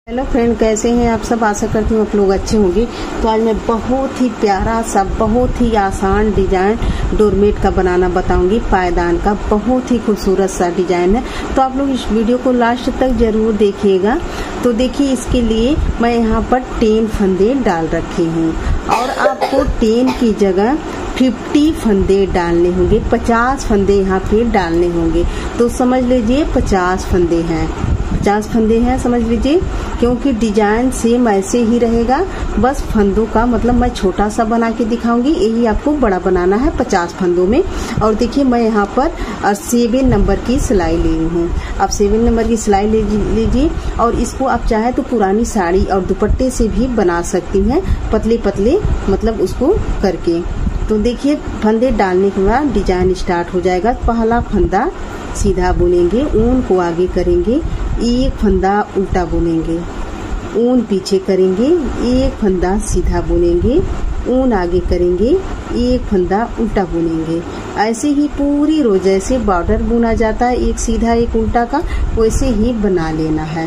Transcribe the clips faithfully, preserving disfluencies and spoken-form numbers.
Hello friend, कैसे हैं आप सब। आशा करती हूँ आप लोग अच्छे होंगे। तो आज मैं बहुत ही प्यारा सा, बहुत ही आसान डिजाइन डोरमेट का बनाना बताऊंगी। पायदान का बहुत ही खूबसूरत सा डिजाइन है, तो आप लोग इस वीडियो को लास्ट तक जरूर देखिएगा। तो देखिए, इसके लिए मैं यहाँ पर टेन फंदे डाल रखे हूँ और आपको टेन की जगह फिफ्टी फंदे डालने होंगे, पचास फंदे यहाँ पे डालने होंगे। तो समझ लीजिए पचास फंदे हैं, पचास फंदे हैं समझ लीजिए, क्योंकि डिजाइन सेम ऐसे ही रहेगा। बस फंदों का मतलब मैं छोटा सा बना के दिखाऊंगी, यही आपको बड़ा बनाना है पचास फंदों में। और देखिए, मैं यहाँ पर सेवन नंबर की सिलाई ली हूँ। आप सेवन नंबर की सिलाई ले लीजिए और इसको आप चाहे तो पुरानी साड़ी और दुपट्टे से भी बना सकती हैं, पतले पतले मतलब उसको करके। तो देखिए, फंदे डालने के बाद डिजाइन स्टार्ट हो जाएगा। पहला फंदा सीधा बुनेंगे, ऊन को आगे करेंगे, एक फंदा उल्टा बुनेंगे, ऊन पीछे करेंगे, एक फंदा सीधा बुनेंगे, ऊन आगे करेंगे, एक फंदा उल्टा बुनेंगे। ऐसे ही पूरी रो जैसे बॉर्डर बुना जाता है एक सीधा एक उल्टा का, वैसे ही बना लेना है।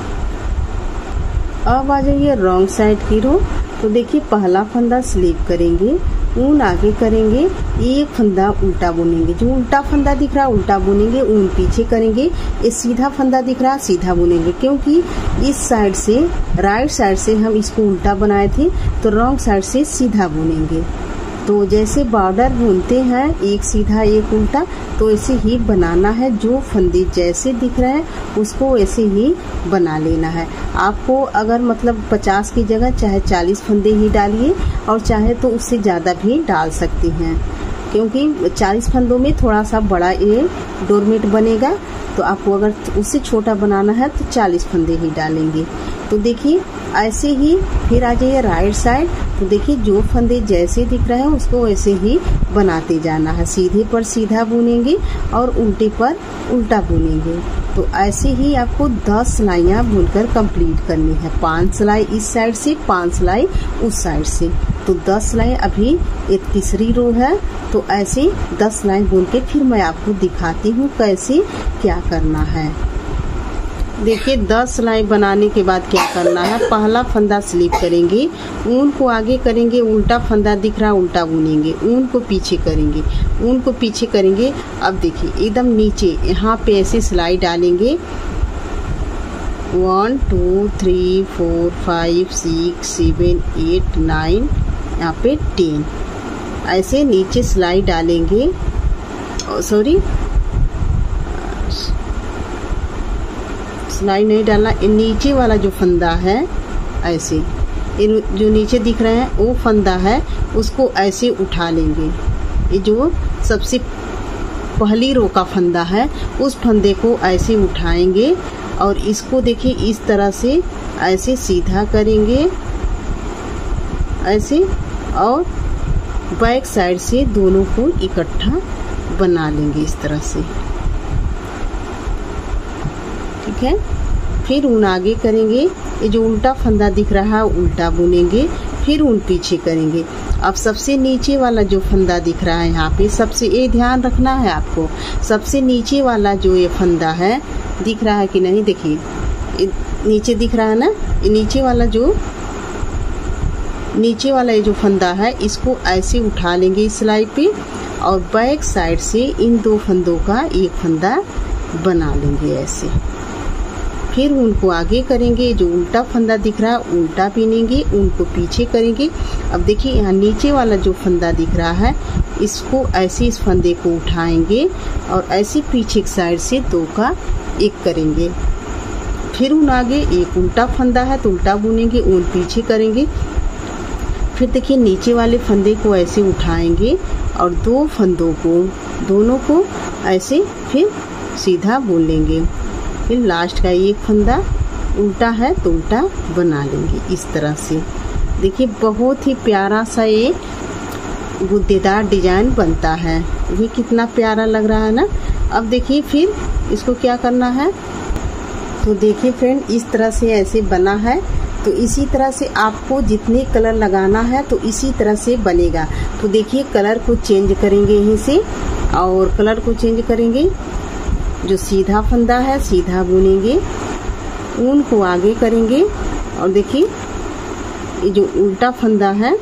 अब आ जाइए रॉन्ग साइड की रो। तो देखिए, पहला फंदा स्लीप करेंगे, ऊन आगे करेंगे, एक फंदा उल्टा बुनेंगे, जो उल्टा फंदा दिख रहा है उल्टा बुनेंगे, ऊन पीछे करेंगे। ये सीधा फंदा दिख रहा है सीधा बुनेंगे, क्योंकि इस साइड से राइट साइड से हम इसको उल्टा बनाए थे, तो रॉन्ग साइड से सीधा बुनेंगे। तो जैसे बॉर्डर बुनते हैं एक सीधा एक उल्टा, तो ऐसे ही बनाना है। जो फंदे जैसे दिख रहे हैं उसको ऐसे ही बना लेना है। आपको अगर मतलब पचास की जगह चाहे चालीस फंदे ही डालिए और चाहे तो उससे ज़्यादा भी डाल सकती हैं, क्योंकि चालीस फंदों में थोड़ा सा बड़ा ये डोरमेट बनेगा। तो आपको अगर उससे छोटा बनाना है तो चालीस फंदे ही डालेंगे। तो देखिए, ऐसे ही फिर आ जाइए राइट साइड। तो देखिए, जो फंदे जैसे दिख रहे हैं उसको ऐसे ही बनाते जाना है। सीधे पर सीधा बुनेंगे और उल्टे पर उल्टा बुनेंगे। तो ऐसे ही आपको दस सिलाइयाँ बुनकर कंप्लीट करनी है। पांच सिलाई इस साइड से, पांच सिलाई उस साइड से। तो दस सिलाई अभी एक तीसरी रो है, तो ऐसे दस सिलाई बुन के फिर मैं आपको दिखाती हूँ कैसे क्या करना है। देखिए, दस सिलाई बनाने के बाद क्या करना है। पहला फंदा स्लिप करेंगे, ऊन को आगे करेंगे, उल्टा फंदा दिख रहा उल्टा बुनेंगे, ऊन को पीछे करेंगे, ऊन को पीछे करेंगे। अब देखिए, एकदम नीचे यहाँ पे ऐसे सिलाई डालेंगे। One two three four five six seven eight nine, यहाँ पे टेन, ऐसे नीचे सिलाई डालेंगे। सॉरी, सिलाई नहीं डालना, नीचे वाला जो फंदा है ऐसे, जो नीचे दिख रहे हैं वो फंदा है, उसको ऐसे उठा लेंगे। ये जो सबसे पहली रो का फंदा है उस फंदे को ऐसे उठाएंगे और इसको देखिए इस तरह से ऐसे सीधा करेंगे ऐसे, और बैक साइड से दोनों को इकट्ठा बना लेंगे इस तरह से, ठीक है। फिर ऊन आगे करेंगे, ये जो उल्टा फंदा दिख रहा है उल्टा बुनेंगे, फिर ऊन पीछे करेंगे। अब सबसे नीचे वाला जो फंदा दिख रहा है यहाँ पे, सबसे ये ध्यान रखना है आपको, सबसे नीचे वाला जो ये फंदा है दिख रहा है कि नहीं, देखिए नीचे दिख रहा है ना, ये नीचे वाला जो नीचे वाला ये जो फंदा है इसको ऐसे उठा लेंगे इस सिलाई पे, और बैक साइड से इन दो फंदों का एक फंदा बना लेंगे ऐसे। फिर उनको आगे करेंगे, जो उल्टा फंदा दिख रहा है उल्टा बीनेंगे, उनको पीछे करेंगे। अब देखिए, यहाँ नीचे वाला जो फंदा दिख रहा है इसको ऐसे इस फंदे को उठाएंगे और ऐसे पीछे की साइड से दो का एक करेंगे। फिर उन आगे एक उल्टा फंदा है तो उल्टा बुनेंगे, ऊन पीछे करेंगे। फिर देखिए, नीचे वाले फंदे को ऐसे उठाएंगे और दो फंदों को दोनों को ऐसे फिर सीधा बुन लेंगे। फिर लास्ट का एक फंदा उल्टा है तो उल्टा बना लेंगे इस तरह से। देखिए, बहुत ही प्यारा सा ये गुद्देदार डिजाइन बनता है। ये कितना प्यारा लग रहा है ना। अब देखिए, फिर इसको क्या करना है। तो देखिए फ्रेंड, इस तरह से ऐसे बना है। तो इसी तरह से आपको जितने कलर लगाना है तो इसी तरह से बनेगा। तो देखिए, कलर को चेंज करेंगे यहीं से, और कलर को चेंज करेंगे। जो सीधा फंदा है सीधा बुनेंगे, ऊन को आगे करेंगे और देखिए ये जो उल्टा फंदा है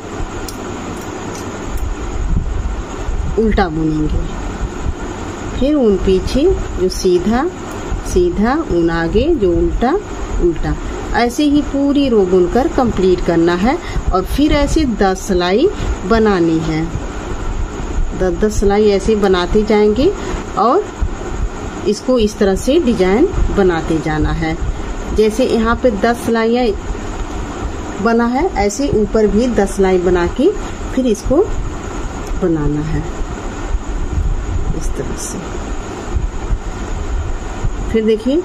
उल्टा बुनेंगे, फिर ऊन पीछे जो सीधा सीधा, ऊन आगे जो उल्टा उल्टा, ऐसे ही पूरी रो बुनकर कंप्लीट करना है। और फिर ऐसे दस सिलाई बनानी है, दस दस सिलाई ऐसे बनाते जाएंगे और इसको इस तरह से डिजाइन बनाते जाना है। जैसे यहाँ पे दस सिलाइयाँ बना है, ऐसे ऊपर भी दस सिलाई बना के फिर इसको बनाना है इस तरह से। फिर देखिए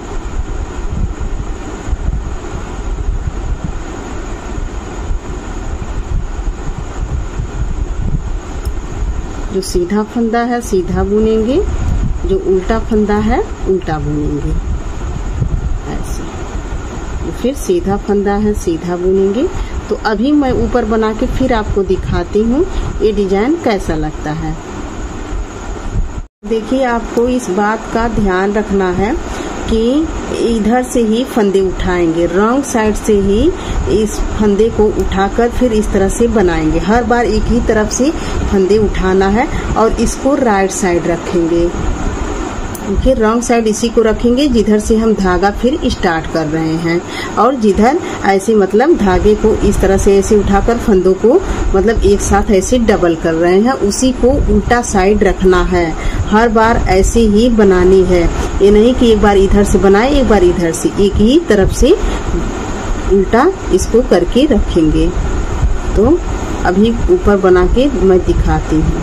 जो सीधा फंदा है सीधा बुनेंगे, जो उल्टा फंदा है उल्टा बुनेंगे ऐसे, फिर सीधा फंदा है सीधा बुनेंगे। तो अभी मैं ऊपर बना के फिर आपको दिखाती हूँ ये डिजाइन कैसा लगता है। देखिए आपको इस बात का ध्यान रखना है कि इधर से ही फंदे उठाएंगे, रॉन्ग साइड से ही इस फंदे को उठाकर फिर इस तरह से बनाएंगे। हर बार एक ही तरफ से फंदे उठाना है और इसको राइट साइड रखेंगे, फिर रॉन्ग साइड इसी को रखेंगे जिधर से हम धागा फिर स्टार्ट कर रहे हैं। और जिधर ऐसे मतलब धागे को इस तरह से ऐसे उठाकर फंदों को मतलब एक साथ ऐसे डबल कर रहे हैं, उसी को उल्टा साइड रखना है। हर बार ऐसे ही बनानी है, ये नहीं कि एक बार इधर से बनाए एक बार इधर से, एक ही तरफ से उल्टा इसको करके रखेंगे। तो अभी ऊपर बना के मैं दिखाती हूँ।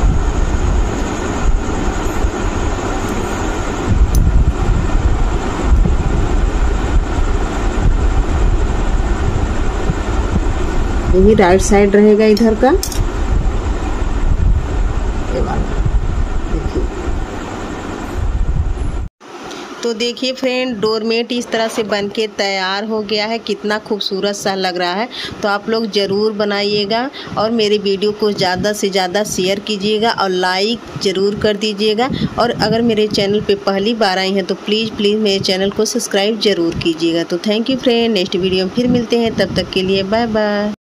यही राइट साइड रहेगा इधर का, ये वाला देखिए। तो देखिए फ्रेंड, डोरमेट इस तरह से बनके तैयार हो गया है, कितना खूबसूरत सा लग रहा है। तो आप लोग ज़रूर बनाइएगा और मेरे वीडियो को ज़्यादा से ज़्यादा शेयर कीजिएगा और लाइक ज़रूर कर दीजिएगा। और अगर मेरे चैनल पे पहली बार आई हैं तो प्लीज़ प्लीज़ मेरे चैनल को सब्सक्राइब ज़रूर कीजिएगा। तो thank you friend, next video में फिर मिलते हैं, तब तक के लिए बाय बाय।